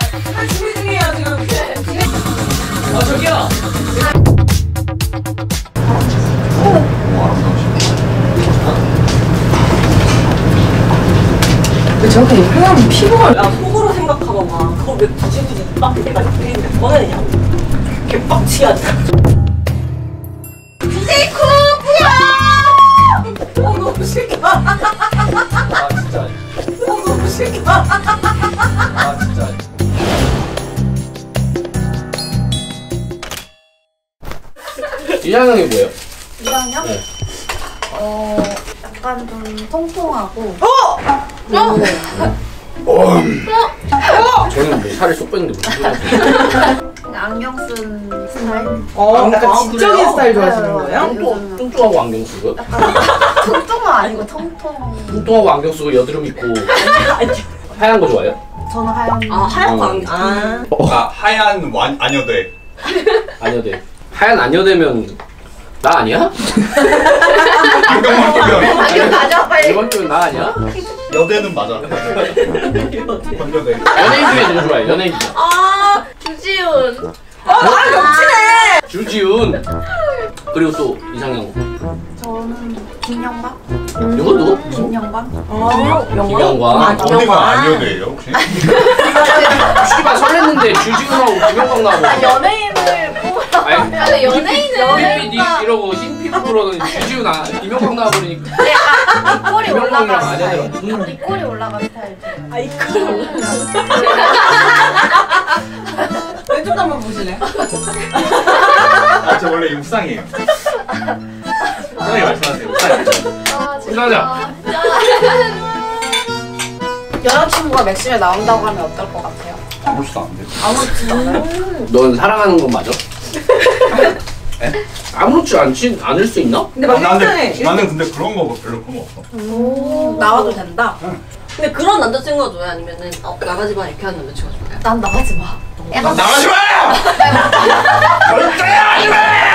준비 중이에요 지금. 저기요. 왜 저렇게 하면 피부가 야 속으로 생각하거나 그걸 왜 굳이 빡대가 이렇게 꺼내냐? 이렇게 빡치게 하자. DJ 쿠쿠야! 너무 싫다. 아 진짜. 너무 싫다. 아 진짜. 이상형이 뭐예요? 이상형? 네. 약간 좀 통통하고. 저는 뭐 살을 쏙 뺐는데 무슨 소리야? 안경 쓴 스타일? 약간 지적인 스타일 좋아하시는 거예요? 뚱뚱하고 안경 쓰고 통통은 아니고 통통. 뚱뚱하고 안경 쓰고 여드름 있고 하얀 거 좋아해요? 저는 하얀. 하얀 거 하얀 아녀대. 아녀대. 하얀 아녀대면 나 아니야? 안경만 끼면 안경 가져 빨리. 이번 주는 나 아니야? 여대는 맞아. 건여대. 연예인 중에 누구 좋아해? 연예인 중에. 주지훈. 나랑 겹치네! 주지훈. 그리고 또 이상형. 저는 김영박. 누구? 김영박. 김영광. 어디가 아녀대예요 혹시? 씨발 설렜는데 주지훈하고 김영광 나오고. 연예인을 뽑아. 아니 연예인을 우리 PD 이러고 흰 피부 그러더니 주지훈 김영광 나와버리니까. 약간 이 꼴이 김영광이랑 올라가. 아니더라고. 이 꼴이 올라간 스타일. 아 이끌어. 왼쪽 한번 보시네. 저 원래 육상이에요. 편하게 말씀하세요. 끝나자. 여자친구가 맥심에 나온다고 하면 어떨 것 같아요? 아무렇지도 않은데. 넌 사랑하는 건 맞아? 에? 아무렇지 않을 수 있나? 근데 나는 근데 그런 거 별로 그런 거 없어. 나와도 된다? 근데 그런 남자친구가 좋아요? 아니면은 나가지 마 이렇게 하는 남자친구가 좋아요? 난 나가지 마. 약간 나가지 마! 절대 나가지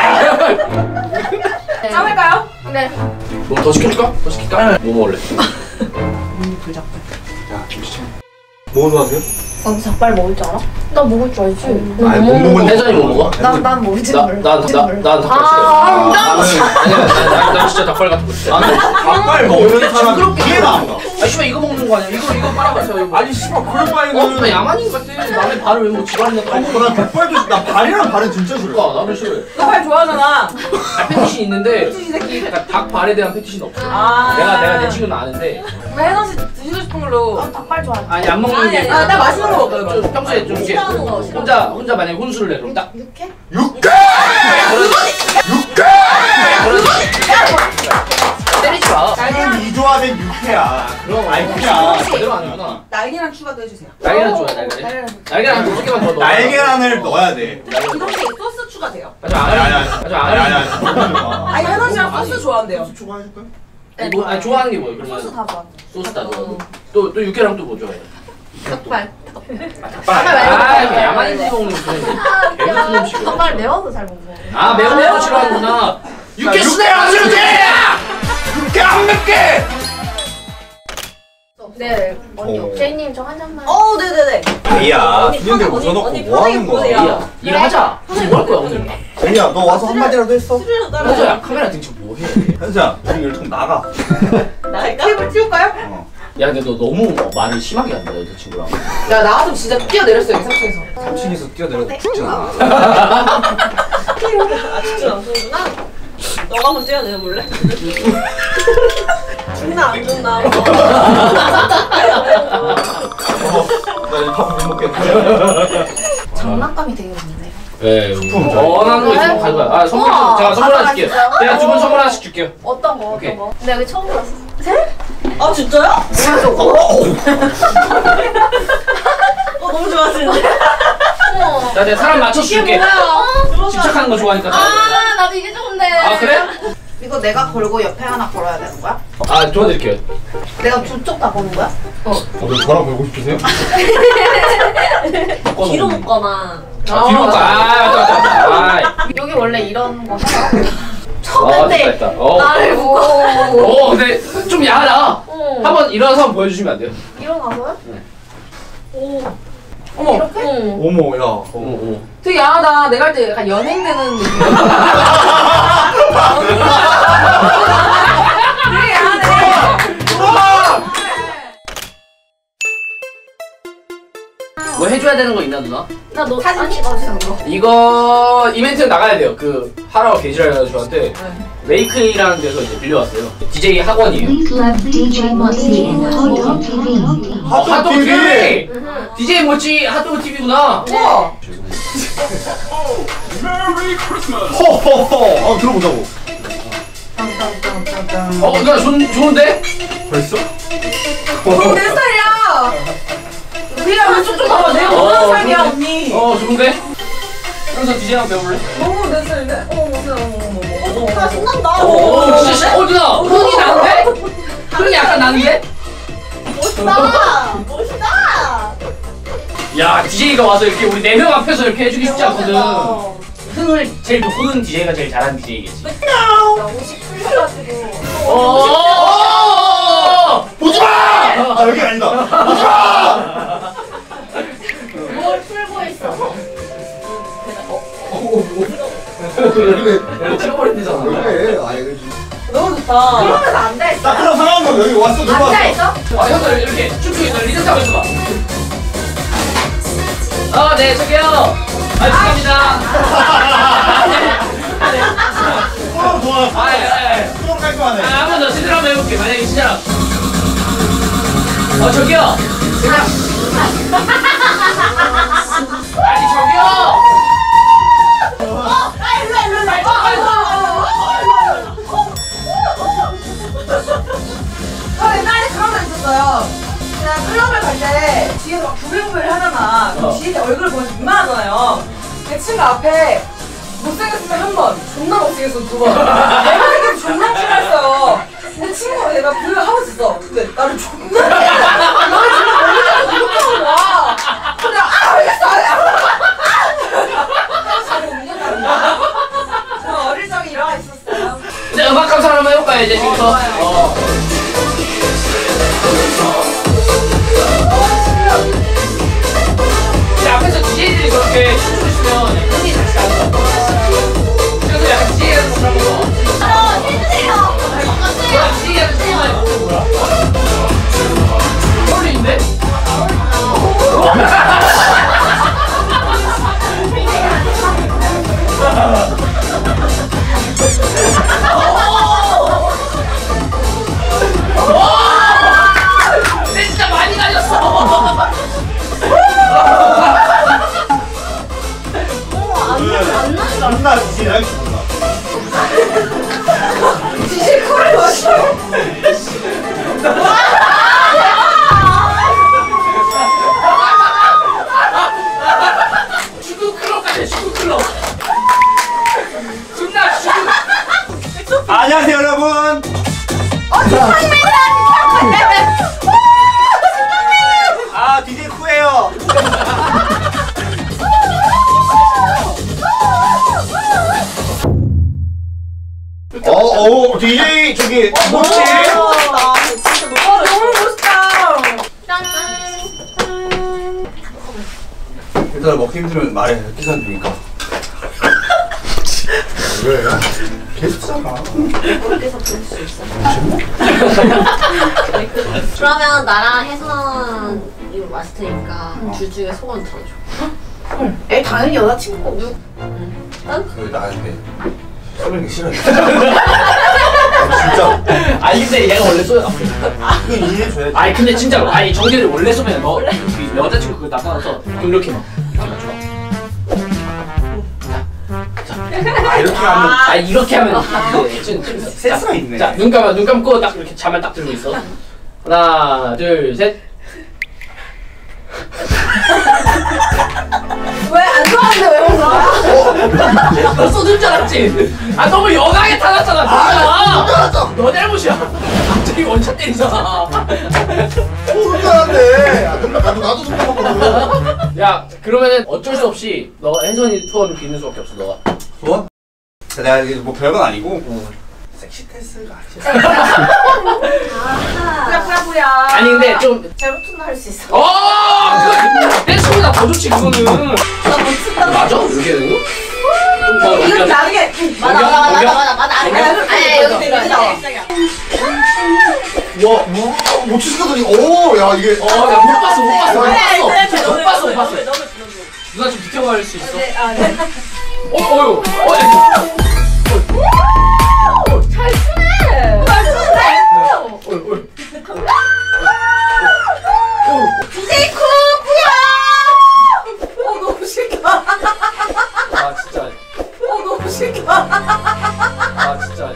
마! 짬을까요? 네. 뭐 더 시켜줄까? 더 시킬까? 뭐 먹을래? 불닭발. 야 김시찬. 뭐 좋아하세요? 넌 닭발 먹을 줄 알아? 나 먹을 줄 알지. 아니 못 먹은 혜선이 뭐 먹어? 난 모르지. 난 닭발 싫어. 난 진짜 닭발 같은 거 싫어. 나는 닭발 먹는 사람 이해가 안 가. 아 씨발 이거 먹는 거 아니야? 이거 빨아봤어. 아니 씨발 그럴 나 바에는 야만인 같아. 남의 발을 왜뭐 집안에다 깔고 나 닭발도 나 발이랑 발은 진짜 싫어. 나도 싫어해. 너발 좋아하잖아. 패티신 있는데 패티시 새끼. 약간 닭 발에 대한 패티신 없어. 아. 내가 내 친구는 아는데 왜 혜선 씨 드시고 싶은 걸로. 닭발 좋아해. 아니 안 먹는 게. 나 맛있는 거 먹어요. 좀 평소에 좀 이렇게 싫어하는 거, 싫어하는 혼자 만약에 혼술을 해 그럼 딱 육회? 육개! 육개! 때리지 마. 지금 이 조합엔 육회야. 그럼 알피야. 제대로 아는구나. 날계란 추가도 해주세요. 날계란 좋아해 날계란. 날계란 한 2개만 더 넣어. 날계란을 넣어야 돼. 이렇게 소스 추가돼요. 아주 아니 아니 아가리. 아니 아주 아니 아가리. 아니. 아니 혜선 씨랑 소스 좋아한대요. 추가해줄까요? 아니 좋아하는 게 뭐야? 그러면 소스 다 좋아해. 소스 다 좋아. 또 육회랑 또 뭐 좋아해? 닭발. 아, 야만인들이 먹는 그런 개무슨 음식이야. 닭발 매워서 잘 못 먹어. 아 매운 거 싫어하는구나. 육회 수대 안 주지! 육개 안 맵게! 네, 언니 어. 옥제이님 저 한 잔만. 네네네. 애야 수년대 웃어놓고 언니 뭐 하는 편하게 거야? 보세요. 일하자. 뭐 할 거야 오늘? 애야 너 와서 한마디라도 했어? 수준으로 따라. 현서야 카메라 등치 뭐해? 현수야 우리 일통 나가. 나갈까? 테이블 띄울까요? 야 근데 너 너무 말을 심하게 한다 여자친구랑. 야 나 같으면 진짜 뛰어내렸어요 이 상태에서. 3층에서 뛰어내려도 죽진 않아. 아 진짜 안 좋은구나. 너가 한번 뛰어내볼래? 죽나 안 죽나? 나밥못 먹겠네. 장난감이 되게 많네요. 네. 소품 원하는 거 있으면 가져가. 아 선물 우와, 제가 선물 하나 가져가 줄게요. 주세요. 제가 두 분 선물 하나씩 줄게요. 어떤 거? 오케이. 어떤 거? 근데 여기 처음 봤어. 아 진짜요? 너무 좋아하시는데? 어머. 자, 내가 사람 맞춰 줄게. 뭐야? 집착하는 거 좋아하니까. 아, 나도 이게 좋은데. 아 그래? 이거 내가 걸고 옆에 하나 걸어야 되는 거야? 아 도와드릴게요. 내가 두 쪽 다 거는 거야? 저랑 걸고 싶으세요? 뒤로 묶거나. 뒤로 가. 맞다. 여기 원래 이런 거 해요? 아, 쳤는데. 됐다. 아이고. 근데 좀 야하다. 한번 일어나서 한번 보여주시면 안 돼요? 일어나서요? 오. 어머. 어머 야. 어머. 되게 야하다. 내가 할 때 약간 연행되는 느낌. 되게 야하네. 뭐 해줘야 되는 거 있나 누나? 나너 사진 찍어주는 거. 이거 이벤트 나가야 돼요. 그 하라고 개지랄해서 저한테 메이크이라는 데서 이제 빌려왔어요. DJ 학원이에요. Please love DJ Mochi and Hodo TV. 핫도그 TV! DJ 모찌 핫도그 TV구나. 우와. 허허허. 들어보자고. 누나 좋은데? 벌써? 내 스타일이야. 그냥 왜 쭉쭉 봐봐. 내가 원하는 스타일이야 언니. 좋은데? 그래서 DJ 한번 배워볼래? 너무 내 스타일인데? 어머. 나 신난다. 진짜 누나! 흥이 나는데? 흥이 약간 나는데? 멋있다. 멋있다. 야 DJ가 와서 이렇게 우리 4명 앞에서 이렇게 해주기 쉽지 않거든. 흥을 제일 돋구는 DJ가 제일 잘하는 DJ겠지. 옷이 풀려가지고. 보지마! 아 여기 아니다. 보지마! 뭘 풀고 있어? 찍어버린대잖아. 그래. 아 이거 너무 좋다. 그러면 안 돼. 딱 그런 상황도 여기 왔어 누가 왔어? 앉아있어? 형들 이렇게 쭉쭉 있어. 리듬 타고 있어봐. 네 저기요. 축하합니다. 서로 좋아. 서로 깔끔하네. 한 번 더 제대로 한번 해볼게. 만약에 진짜 저기요. 제가 아니 저기요. 저 옛날에 그런 거 있었어요. 그냥 클럽을 갈 때 뒤에서 막 부글부글 하잖아. 그럼 뒤에 얼굴 보면 민망하잖아요. 내 친구 앞에 못생겼으면 한 번, 존나 못생겼으면 두 번. 내가 되게 존나 싫어했어요. 내 친구가 내가 그 하고 있었어. 근데 나를 존나 나를 진짜 머리카락 공격하는 거야. 근데 알겠어 안 해. 잘 옮겨간다. 저 어릴 적에 일화가 있었어요. 이제 음악 감상 한번 해볼까요 이제 지금부터? 이제 앞에서 DJ들이 그렇게 춤추시면 흥이 같이 가는 거 같아요. 그래서 약간 DJ 하는 거 한번 더. 해주세요. 뭐야 DJ 하는 거 뭐야? 홀리인데? 진짜 많이 갈렸어. 안나 지지 날 죽는다. 지실 코를 마셔. 축구 클럽까지 축구 클럽. 존나 축구. 안녕하세요 여러분. 아 DJ 쿠예요. DJ 저기 뭐지? 너무 멋있다. 일단 먹기 힘들면 말해. 기산 주니까. 왜? 계속잖아. 그러면 나랑 혜선 이거 마스터니까 둘 중에 소원 들어줘. 에 당연히 여자친구. 그 나한테 소리는 싫어. 진짜. 아니 근데 얘가 원래 쏘야 나쁘. 그거 이해해줘야지. 아니 근데 진짜로 아니 정재를 원래 쏘면 너 여자친구 그거 나타나서 이렇게 막. 아 이렇게 하면 아 이렇게 하면 센스가 있네. 자 눈 감고 딱 이렇게 자만 딱 들고 있어. 하나 둘 셋. 왜 안 좋아하는데 왜 웃는 거야? 너 쏘줄 줄 알았지? 아 너무 영하게 타났잖아. 뭐야? 너 잘못이야. 갑자기 원샷 때리잖아. 소름 돋았네. 나도 소름 돋았거든. 야 그러면은 어쩔 수 없이 너 혜선이 소원 비는 수밖에 없어 너가. 소원? 내가 이게 뭐 별건 아니고 섹시 댄스가 아니야. 뿌야뿌야뿌야. 아니 근데 좀 제로투는 할 수 있어. 댄스보다 더 그렇지 그거는. 맞아? 이렇게 되는 거? 좀더 이건 나중에 맞아. 아니 여기 시작이야. 와, 뭐 치스더니 야 이게 못 봤어. 못 봤어. 너무 누나 좀 비켜갈 수 있어? 네, 아, 네. 어휴. 잘 추네. 잘 추네. DJ 쿠쿠야. 너무 싫다. 아 진짜. 너무 싫다. 아 진짜.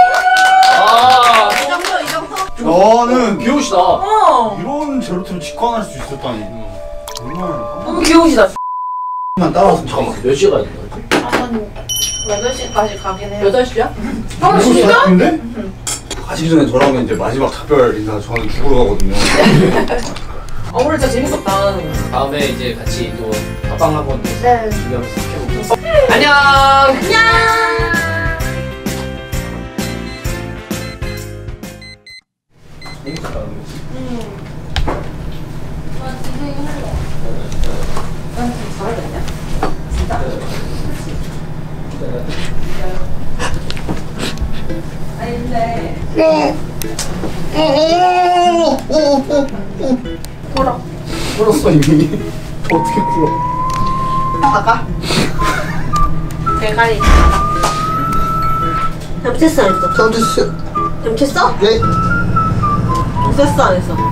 이 정도? 너는 귀여우시다. 이런 제로트를 직관할 수 있었다니. 정말 너무 귀여우시다. 만 따라왔으면 잠깐만 몇 시에 가야 되는 거지? 한 8시까지 가긴 해요. 8시야? 진짜? 근데? 가시기 전에 돌아오면 이제 마지막 작별 인사 저는 죽으러 가거든요. 오늘 진짜 재밌었다. 다음에 이제 같이 또 합방 한번 네. 준비하면서 시켜볼게요. 안녕. 아니 근데 풀었어 이미. 어떻게 풀어? 다가? 대가리. 잘못했어 안 했어? 잘못했어요. 잘못했어? 네. 못했어 안 했어?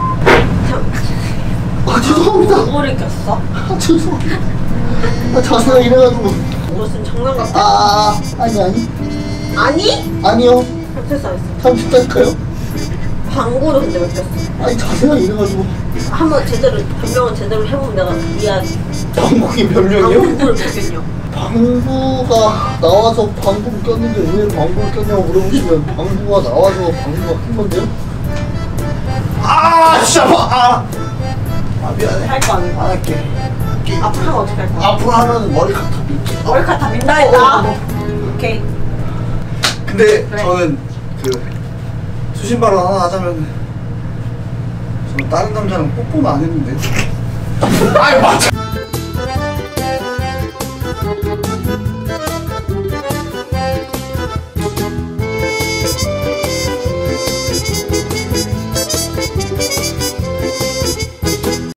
죄송합니다. 머리 꼈어? 죄송합니다. 자세가 이래가지고. 무슨 장난 같아? 아니. 아니? 아니요. 잘못했어 안 했어? 잘못했다니까요. 방구를 근데 왜 꼈어? 아니 자세가 이래가지고. 한번 제대로 변명은 제대로 해보면 내가 미안. 방국이 변명이요? 방구를 왜 꼈냐? 방구가 나와서 방구를 꼈는데 왜 방구를 꼈냐고 물어보시면 방구가 나와서 방구가 낀 건데요? 진짜 미안해. 할 거 아니야? 안 할게. 앞으로 하면 어떻게 할 거야? 앞으로 하면 머리카락 다 밀게. 머리카락 다 민다 했다. 오케이. 근데 저는 그 수신 발언 하나 하자면 저는 다른 남자랑 뽀뽀는 안 했는데. 아유 맞아.